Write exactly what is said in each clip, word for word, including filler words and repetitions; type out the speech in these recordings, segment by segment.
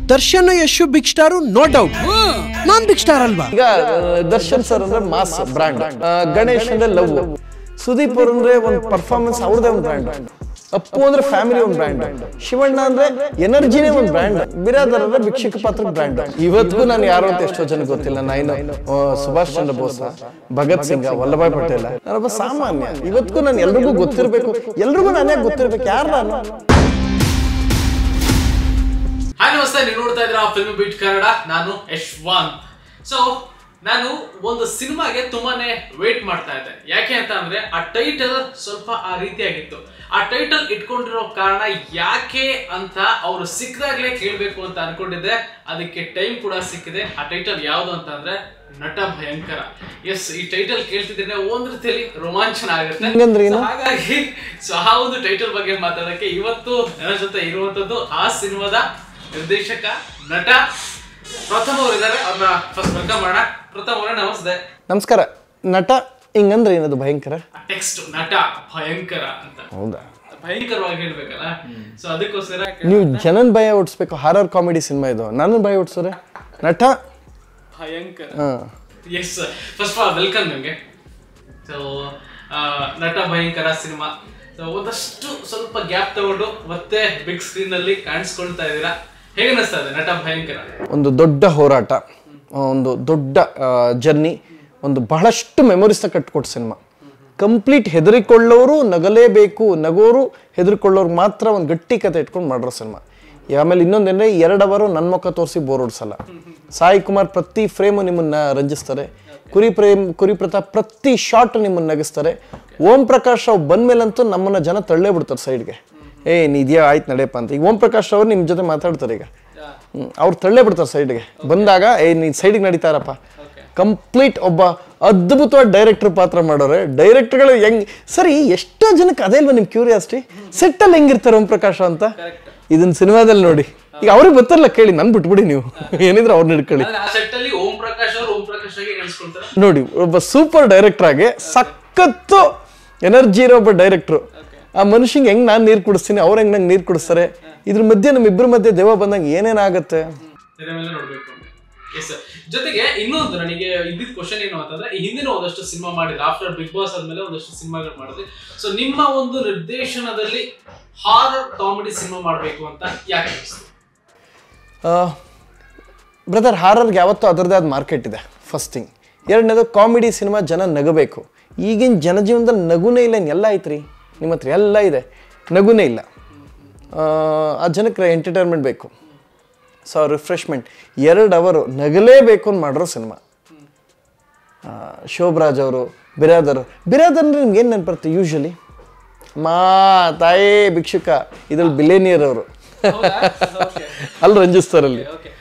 Darshan Yashu big star no doubt ನಾನ್ big star ಅಲ್ವಾ ಈಗ ದರ್ಶನ್ ಸರ್ ಅಂದ್ರೆ ಮಾಸ್ ಬ್ರಾಂಡ್, ಗಣೇಶ್ ಅಂದ್ರೆ ಲವ್, ಸುದೀಪ್ ಅವ್ರ ಅಂದ್ರೆ ಒಂದು ಪರ್ಫಾರ್ಮೆನ್ಸ್ ಅವ್ರದೇ ಒಂದು ಬ್ರಾಂಡ್, ಅಪ್ಪು ಅಂದ್ರೆ ಫ್ಯಾಮಿಲಿ ಒಂದು ಬ್ರಾಂಡ್, ಶಿವಣ್ಣ ಅಂದ್ರೆ ಎನರ್ಜಿನೇ ಒಂದು ಬ್ರಾಂಡ್, ಬಿರಾದರ್ ಅಂದ್ರೆ ಭಿಕ್ಷುಕ ಪಾತ್ರ ಬ್ರಾಂಡ್. ಇವತ್ತಿಗೂ ನಾನು ಯಾರು ಅಂತ ಎಷ್ಟೋ ಜನ ಗೊತ್ತಿಲ್ಲ. ನಾನು ಸುಭಾಷ್ ಚಂದ್ರ ಬೋಸ್, ಭಗತ್ ಸಿಂಗ್, ವಲ್ಲಭಾಯ್ ಪಟೇಲ್, ನಾನೊಬ್ಬ ಸಾಮಾನ್ಯ. ಇವತ್ತಿಗೂ ನಾನು ಎಲ್ರಿಗೂ ಗೊತ್ತಿರ್ಬೇಕು, ಎಲ್ರಿಗೂ ನಾನೇ ಗೊತ್ತಿರ್ಬೇಕು ಯಾರು ನಾನು. ಹಾಯ್ ನಮಸ್ತೆ, ನೀವು ನೋಡ್ತಾ ಇದ್ದೀರಾ ಫಿಲ್ಮಿಬೀಟ್ ಕನ್ನಡ. ನಾನು ಯಶ್ವಾನ್. ಸೊ ನಾನು ಒಂದು ಸಿನಿಮಾಗೆ ತುಂಬಾನೇ ವೇಟ್ ಮಾಡ್ತಾ ಇದ್ದೆ. ಯಾಕೆ ಅಂತ ಅಂದ್ರೆ ಆ ಟೈಟಲ್ ಸ್ವಲ್ಪ ಆ ರೀತಿಯಾಗಿತ್ತು. ಆ ಟೈಟಲ್ ಇಟ್ಕೊಂಡಿರೋ ಕಾರಣ ಯಾಕೆ ಅಂತ ಅವರು ಸಿಕ್ಕದಾಗ್ಲೇ ಕೇಳಬೇಕು ಅಂತ ಅನ್ಕೊಂಡಿದ್ದೆ. ಅದಕ್ಕೆ ಟೈಮ್ ಕೂಡ ಸಿಕ್ಕಿದೆ. ಆ ಟೈಟಲ್ ಯಾವುದು ಅಂತ ಅಂದ್ರೆ ನಟ ಭಯಂಕರ. ಎಸ್, ಈ ಟೈಟಲ್ ಕೇಳ್ತಿದ್ರೆ ಒಂದ್ ರೀತಿಯಲ್ಲಿ ರೋಮಾಂಚನ ಆಗುತ್ತೆ. ಹಾಗಾಗಿ ಸೊ ಆ ಒಂದು ಟೈಟಲ್ ಬಗ್ಗೆ ಮಾತಾಡಕ್ಕೆ ಇವತ್ತು ನನ್ನ ಜೊತೆ ಇರುವಂತದ್ದು ಆ ಸಿನಿಮಾದ ನಿರ್ದೇಶಕ ನಟ ಪ್ರಥಮ್ ಅವರು ಇದ್ದಾರೆ. ಅವ್ರನ್ನ ಫಸ್ಟ್ ವೆಲ್ಕಮ್ ಮಾಡೋಣ. ಪ್ರಥಮ್ ಅವರೇ ನಮಸ್ತೆ. ನಮಸ್ಕಾರ. ನಟ ಹಿಂಗಂದ್ರೆ ಏನದು ಭಯಂಕರ? ಟೆಕ್ಸ್ಟ್ ನಟ ಭಯಂಕರ ಅಂತ. ಹೌದಾ? ಭಯಂಕರವಾಗಿ ಹೇಳ್ಬೇಕಲ್ಲ. ಸೊ ಅದಕ್ಕೋಸ್ಕರ ನೀವು ಜನನ್ ಭಯ ಓಡಿಸ್ಬೇಕು. ಹಾರರ್ ಕಾಮಿಡಿ ಸಿನಿಮಾ ಇದು. ನನ್ನ ಭಯ ಓಡಿಸೋರೆ Nata Bhayankara. Yes, first of all welcome ನಿಮಗೆ. ಸೊ ನಟ ಭಯಂಕರ ಸಿನಿಮಾ ಒಂದಷ್ಟು ಸ್ವಲ್ಪ ಗ್ಯಾಪ್ ತಗೊಂಡು ಮತ್ತೆ ಬಿಗ್ ಸ್ಕ್ರೀನ್ ಅಲ್ಲಿ ಕಾಣಿಸ್ಕೊಳ್ತಾ ಇದ್ದೀರಾ. ಹೇಗೆ ಅನಿಸ್ತಾ ಇದೆ ನಟ ಭಯಂಕರ? ಒಂದು ದೊಡ್ಡ ಹೋರಾಟ, ಒಂದು ದೊಡ್ಡ ಜರ್ನಿ, ಒಂದು ಬಹಳಷ್ಟು ಮೆಮೊರೀಸ್ ಕಟ್ಕೊಟ್ಟು ಸಿನಿಮಾ. ಕಂಪ್ಲೀಟ್ ಹೆದರಿಕೊಳ್ಳೋರು ನಗಲೇಬೇಕು, ನಗೋರು ಹೆದರಿಕೊಳ್ಳೋರು ಮಾತ್ರ ಒಂದು ಗಟ್ಟಿ ಕತೆ ಇಟ್ಕೊಂಡು ಮಾಡಿರೋ ಸಿನಿಮಾ. ಆಮೇಲೆ ಇನ್ನೊಂದೇನೆ, ಎರಡು ಅವರು ನನ್ನ ಮುಖ ತೋರಿಸಿ ಬೋರ್ ಹೊಡ್ಸಲ್ಲ. ಸಾಯಿ ಕುಮಾರ್ ಪ್ರತಿ ಫ್ರೇಮು ನಿಮ್ಮನ್ನ ರಂಜಿಸ್ತಾರೆ. ಕುರಿ ಪ್ರೇಮ್ ಕುರಿ ಪ್ರತಾಪ್ ಪ್ರತಿ ಶಾಟ್ ನಿಮ್ಮನ್ನ ನಗಿಸ್ತಾರೆ. ಓಂ ಪ್ರಕಾಶ್ ರಾವ್ ಬಂದ್ಮೇಲಂತೂ ನಮ್ಮನ್ನ ಜನ ತಳ್ಳೇ ಬಿಡ್ತಾರೆ ಸೈಡ್ಗೆ. ಏ ನೀ ಇದೆಯಾ, ಆಯ್ತು ನಡೆಯಪ್ಪ ಅಂತ. ಈಗ ಓಂ ಪ್ರಕಾಶ್ ಅವ್ರು ನಿಮ್ಮ ಜೊತೆ ಮಾತಾಡ್ತಾರೆ. ಈಗ ಅವ್ರು ತಳ್ಳೇ ಬಿಡ್ತಾರೆ ಸೈಡ್ಗೆ. ಬಂದಾಗ ಏ ನೀ ಸೈಡಿಗೆ ನಡೀತಾರಪ್ಪ. ಕಂಪ್ಲೀಟ್ ಒಬ್ಬ ಅದ್ಭುತವಾದ ಡೈರೆಕ್ಟರ್ ಪಾತ್ರ ಮಾಡೋರೆ. ಡೈರೆಕ್ಟರ್ಗಳು ಹೆಂಗ್ ಸರಿ, ಎಷ್ಟೋ ಜನಕ್ಕೆ ಅದೇ ಇಲ್ವಾ ನಿಮ್ ಕ್ಯೂರಿಯಾಸಿಟಿ, ಸೆಟ್ಟಲ್ಲಿ ಹೆಂಗಿರ್ತಾರೆ ಓಂ ಪ್ರಕಾಶ್ ಅಂತ. ಇದನ್ನ ಸಿನಿಮಾದಲ್ಲಿ ನೋಡಿ. ಈಗ ಅವ್ರಿಗೆ ಗೊತ್ತಲ್ಲ, ಕೇಳಿ ನನ್ ಬಿಟ್ಬಿಡಿ ನೀವು, ಏನಿದ್ರೆ ಅವ್ರನ್ನ ಹಿಡ್ಕೊಳ್ಳಿ. ನೋಡಿ, ಒಬ್ಬ ಸೂಪರ್ ಡೈರೆಕ್ಟರ್ ಆಗಿ ಸಖತ್ತು ಎನರ್ಜಿ ಇರೋ ಒಬ್ಬ ಡೈರೆಕ್ಟ್ರು. ಆ ಮನುಷ್ಯಂಗೆ ಹೆಂಗ್ ನಾನ್ ನೀರ್ ಕುಡಿಸ್ತೀನಿ, ಅವ್ರ ಹೆಂಗ್ ನಂಗೆ ನೀರ್ ಕುಡಿಸ್ತಾರೆ. ಇದ್ರ ಮಧ್ಯೆ ನಮ್ ಇಬ್ಬರ ಮಧ್ಯೆ ದೇವ ಬಂದಾಗ ಏನೇನಾಗತ್ತೆ ಜೊತೆಗೆ. ಇನ್ನೊಂದು ನನಗೆ ಇದ್ದಿದ್ ಕ್ವಶನ್ ಏನು ಅಂತಂದ್ರೆ, ಈ ಹಿಂದಿನ ಒಂದಷ್ಟು ಸಿನಿಮಾ ಮಾಡಿದ್ರೆ, ಆಫ್ಟರ್ ಬಿಗ್ ಬಾಸ್ ಆದ್ಮೇಲೆ ಒಂದಷ್ಟು ಸಿನಿಮಾಗಳು ಮಾಡಿದ್ರಿ. ಸೊ ನಿಮ್ಮ ಒಂದು ನಿರ್ದೇಶನದಲ್ಲಿ ಹಾರರ್ ಕಾಮಿಡಿ ಸಿನಿಮಾ ಮಾಡಬೇಕು ಅಂತ ಯಾಕೆ ಅನಿಸ್ತು? ಬ್ರದರ್, ಹಾರರ್ಗೆ ಯಾವತ್ತೂ ಅದರದೇ ಆದ ಮಾರ್ಕೆಟ್ ಇದೆ, ಫಸ್ಟ್ ಥಿಂಗ್. ಎರಡನೇದು, ಕಾಮಿಡಿ ಸಿನಿಮಾ ಜನ ನಗಬೇಕು. ಈಗಿನ ಜನಜೀವನದಲ್ಲಿ ನಗುನೇ ಇಲ್ಲ. ಎಲ್ಲ ಐತ್ರಿ ನಿಮ್ಮ ಹತ್ರ, ಎಲ್ಲ ಇದೆ, ನಗುನೇ ಇಲ್ಲ. ಆ ಜನಕ್ಕೆ ಎಂಟರ್ಟೈನ್ಮೆಂಟ್ ಬೇಕು, ಸೊ ರಿಫ್ರೆಶ್ಮೆಂಟ್. ಎರಡು ಅವರು ನಗಲೇಬೇಕು ಅಂತ ಮಾಡಿರೋ ಸಿನಿಮಾ. ಶೋಭರಾಜ್ ಅವರು, ಬಿರಾದರ್. ಬಿರಾದರ್ ಅಂದ್ರೆ ನಿಮ್ಗೆ ಏನು ನೆನಪರುತ್ತೆ ಯೂಶಲಿ? ಮಾ ತಾಯೇ ಭಿಕ್ಷುಕ, ಇದ್ರಲ್ಲಿ ಬಿಲೇನಿಯರ್ ಅವರು ಅಲ್ಲಿ ರಂಜಿಸ್ತಾರಲ್ಲಿ.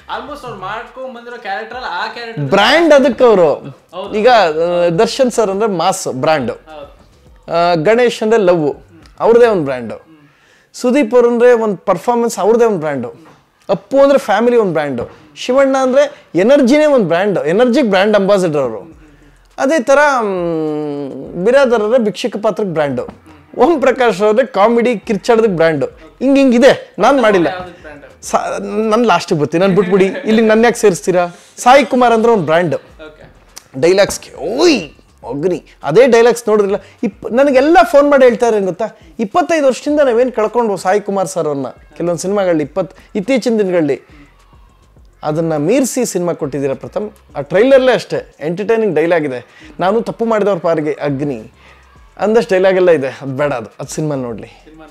ಬ್ರ್ಯಾಂಡ್ ಅದಕ್ಕೆ ಅವರು. ಈಗ ದರ್ಶನ್ ಸರ್ ಅಂದ್ರೆ ಮಾಸ್ ಬ್ರ್ಯಾಂಡ್, ಗಣೇಶ್ ಅಂದ್ರೆ ಲವ್, ಅವ್ರದೇ ಒಂದು ಬ್ರ್ಯಾಂಡು, ಸುದೀಪ್ ಅವ್ರ ಅಂದ್ರೆ ಒಂದು ಪರ್ಫಾರ್ಮೆನ್ಸ್ ಅವ್ರದೇ ಒಂದು ಬ್ರ್ಯಾಂಡು, ಅಪ್ಪು ಅಂದ್ರೆ ಫ್ಯಾಮಿಲಿ ಒಂದು ಬ್ರ್ಯಾಂಡು, ಶಿವಣ್ಣ ಅಂದ್ರೆ ಎನರ್ಜಿನೇ ಒಂದು ಬ್ರ್ಯಾಂಡ್, ಎನರ್ಜಿಕ್ ಬ್ರ್ಯಾಂಡ್ ಅಂಬಾಸಿಡರ್ ಅವರು. ಅದೇ ಥರ ಬಿರಾದರ್ ಅಂದ್ರೆ ಭಿಕ್ಷುಕ ಪಾತ್ರಕ್ಕೆ ಬ್ರ್ಯಾಂಡು, ಓಂ ಪ್ರಕಾಶ್ ಅವ್ರೆ ಕಾಮಿಡಿ ಕಿರ್ಚಾಡೋದಕ್ಕೆ ಬ್ರ್ಯಾಂಡು. ಹಿಂಗೆ ಹಿಂಗಿದೆ. ನಾನು ಮಾಡಿಲ್ಲ, ನನ್ನ ಲಾಸ್ಟಿಗೆ ಬರ್ತೀನಿ, ನಾನು ಬಿಟ್ಬಿಡಿ, ಇಲ್ಲಿ ನನ್ನ ಯಾಕೆ ಸೇರಿಸ್ತೀರಾ? ಸಾಯಿ ಕುಮಾರ್ ಅಂದ್ರೆ ಒಂದು ಬ್ರ್ಯಾಂಡು. ಡೈಲಾಗ್ಸ್ಗೆ ಓಯ್ ಅಗ್ನಿ, ಅದೇ ಡೈಲಾಗ್ಸ್ ನೋಡಿದ್ರಲ್ಲ. ಇಪ್ ನನಗೆಲ್ಲ ಫೋನ್ ಮಾಡಿ ಹೇಳ್ತಾ ಇರೋ ಗೊತ್ತಾ, ಇಪ್ಪತ್ತೈದು ವರ್ಷದಿಂದ ನಾವೇನು ಕಳ್ಕೊಂಡು ಸಾಯಿ ಕುಮಾರ್ ಸರ್ ಅವ್ರನ್ನ ಕೆಲವೊಂದು ಸಿನಿಮಾಗಳಲ್ಲಿ, ಇಪ್ಪತ್ತು ಇತ್ತೀಚಿನ ದಿನಗಳಲ್ಲಿ ಅದನ್ನು ಮೀರಿಸಿ ಸಿನಿಮಾ ಕೊಟ್ಟಿದ್ದೀರಾ ಪ್ರಥಮ್. ಆ ಟ್ರೈಲರ್ಲೇ ಅಷ್ಟೇ ಎಂಟರ್ಟೈನಿಂಗ್ ಡೈಲಾಗ್ ಇದೆ. ನಾನು ತಪ್ಪು ಮಾಡಿದವ್ರ ಪಾರಿಗೆ ಅಗ್ನಿ ಅಂದಷ್ಟು ಡೈಲಾಗ್ ಎಲ್ಲ ಇದೆ. ಅದು ಬೇಡ, ಅದು ಅದು ಸಿನಿಮಾ ನೋಡ್ಲಿ.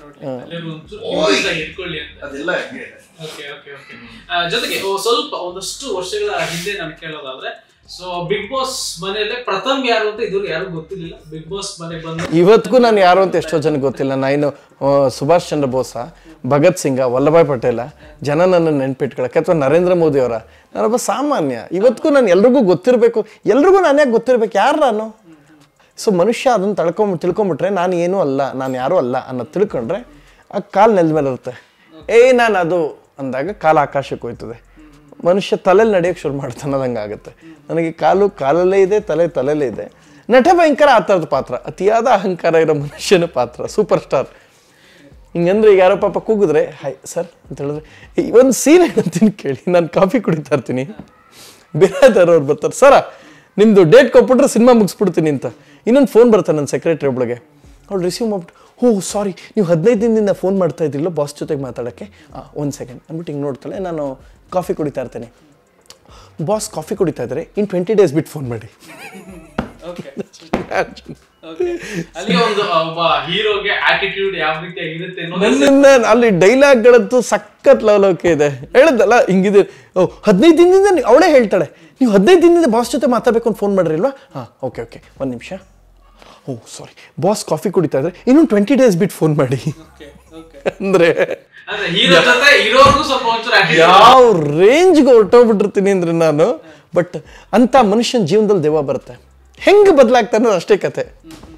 ಜೊತೆಗೆ ಸ್ವಲ್ಪ ಒಂದಷ್ಟು ವರ್ಷಗಳ ಹಿಂದೆ ನಾನು ಕೇಳೋದಾದ್ರೆ, ಸೊ ಬಿಗ್ ಬಾಸ್ ಮನೆಯಲ್ಲೇ ಪ್ರಥಮ್ ಯಾರು ಅಂತ ಇದುವರೆಗೂ ಯಾರು ಗೊತ್ತಿರಲಿಲ್ಲ. ಬಿಗ್ ಬಾಸ್ ಮನೆಗೆ ಬಂದು ಇವತ್ತಿಗೂ ನಾನು ಯಾರು ಅಂತ ಎಷ್ಟೋ ಜನ ಗೊತ್ತಿಲ್ಲ. ನಾನು ಸುಭಾಷ್ ಚಂದ್ರ ಬೋಸ, ಭಗತ್ ಸಿಂಗ, ವಲ್ಲಭಾಯ್ ಪಟೇಲ, ಜನ ನನ್ನ ನೆನ್ಪಿಟ್ಕೊಳಕ್ಕೆ, ಅಥವಾ ನರೇಂದ್ರ ಮೋದಿ ಅವರ. ನಾನೊಬ್ಬ ಸಾಮಾನ್ಯ. ಇವತ್ತಿಗೂ ನಾನು ಎಲ್ರಿಗೂ ಗೊತ್ತಿರಬೇಕು, ಎಲ್ರಿಗೂ ನಾನು ಯಾಕೆ ಗೊತ್ತಿರ್ಬೇಕು ಯಾರು ನಾನು. ಸೊ ಮನುಷ್ಯ ಅದನ್ನು ತಳ್ಕೊಂಬ ತಿಳ್ಕೊಂಬಿಟ್ರೆ ನಾನು ಏನೂ ಅಲ್ಲ, ನಾನು ಯಾರೂ ಅಲ್ಲ ಅನ್ನೋದು ತಿಳ್ಕೊಂಡ್ರೆ ಆ ಕಾಲು ನೆಲದ ಮೇಲೆ ಇರುತ್ತೆ. ಏ ನಾನು ಅದು ಅಂದಾಗ ಕಾಲು ಆಕಾಶಕ್ಕೆ ಹೋಯ್ತದೆ. ಮನುಷ್ಯ ತಲೆಯಲ್ಲಿ ನಡೆಯೋಕ್ಕೆ ಶುರು ಮಾಡ್ತಾನೆ, ಅನ್ನೋದಂಗೆ ಆಗುತ್ತೆ. ನನಗೆ ಕಾಲು ಕಾಲಲ್ಲೇ ಇದೆ, ತಲೆ ತಲೆಯಲ್ಲೇ ಇದೆ. ನಟ ಭಯಂಕರ ಆ ಥರದ ಪಾತ್ರ, ಅತಿಯಾದ ಅಹಂಕಾರ ಇರೋ ಮನುಷ್ಯನ ಪಾತ್ರ, ಸೂಪರ್ ಸ್ಟಾರ್. ಹಿಂಗಂದ್ರೆ ಈಗ ಯಾರೋ ಪಾಪ ಕೂಗಿದ್ರೆ ಹಾಯ್ ಸರ್ ಅಂತ ಹೇಳಿದ್ರೆ ಒಂದು ಸೀನ್ ಹೇಳ್ತೀನಿ ಕೇಳಿ, ನಾನು ಕಾಫಿ ಕುಡಿತಾ ಇರ್ತೀನಿ, ಬೇರೆದವ್ರು ಬರ್ತಾರೆ, ಸರ ನಿಮ್ಮದು ಡೇಟ್ ಕೊಟ್ಬಿಟ್ರೆ ಸಿನಿಮಾ ಮುಗಿಸ್ಬಿಡ್ತೀನಿ ಅಂತ. ಇನ್ನೊಂದು ಫೋನ್ ಬರ್ತಾರೆ ನನ್ನ ಸೆಕ್ರೆಟರಿ ಒಬ್ಳಿಗೆ, ಅವ್ಳು ರಿಸೀವ್ ಮಾಡ್ಬಿಟ್ಟು ಹೋ ಸಾರಿ ನೀವು ಹದಿನೈದು ದಿನದಿಂದ ಫೋನ್ ಮಾಡ್ತಾ ಇದ್ದಿಲ್ಲ ಬಾಸ್ ಜೊತೆಗೆ ಮಾತಾಡೋಕ್ಕೆ, ಹಾಂ ಒಂದು ಸೆಕೆಂಡ್ ಅಂದ್ಬಿಟ್ಟು ಹಿಂಗೆ ನೋಡ್ತಾಳೆ, ನಾನು ಕಾಫಿ ಕುಡಿತಾ ಇರ್ತೀನಿ, ಬಾಸ್ ಕಾಫಿ ಕುಡಿತಾ ಇದ್ದಾರೆ, ಇನ್ನು ಟ್ವೆಂಟಿ ಡೇಸ್ ಬಿಟ್ಟು ಫೋನ್ ಮಾಡಿ. ಅಲ್ಲಿ ಡೈಲಾಗ್ಗಳದ್ದು ಸಖತ್ ಲವಲವಿಕೆ ಇದೆ. ಹೇಳದಲ್ಲ ಹಿಂಗಿದೆ, ಓ ಹದಿನೈದು ದಿನದಿಂದ ಅವಳೇ ಹೇಳ್ತಾಳೆ ನೀವು ಹದಿನೈದು ದಿನದಿಂದ ಬಾಸ್ ಜೊತೆ ಮಾತಾಡ್ಬೇಕು ಅಂತ ಫೋನ್ ಮಾಡ್ರಿಲ್ವಾ, ಹಾಂ ಓಕೆ ಓಕೆ ಒಂದು ನಿಮಿಷ, ಓ ಸಾರಿ ಬಾಸ್ ಕಾಫಿ ಕುಡಿತಾ ಇದ್ರೆ ಇನ್ನು ಟ್ವೆಂಟಿ ಡೇಸ್ ಬಿಟ್ಟು ಫೋನ್ ಮಾಡಿ. ಅಂದ್ರೆ ಯಾವ ರೇಂಜ್ಗೆ ಹೊರಟೋಗ್ಬಿಟ್ಟಿರ್ತೀನಿ ಅಂದ್ರೆ ನಾನು. ಬಟ್ ಅಂತ ಮನುಷ್ಯನ ಜೀವನದಲ್ಲಿ ದೆವ್ವ ಬರುತ್ತೆ, ಹೆಂಗೆ ಬದಲಾಗ್ತಾನೆ ಅಷ್ಟೇ ಕತೆ.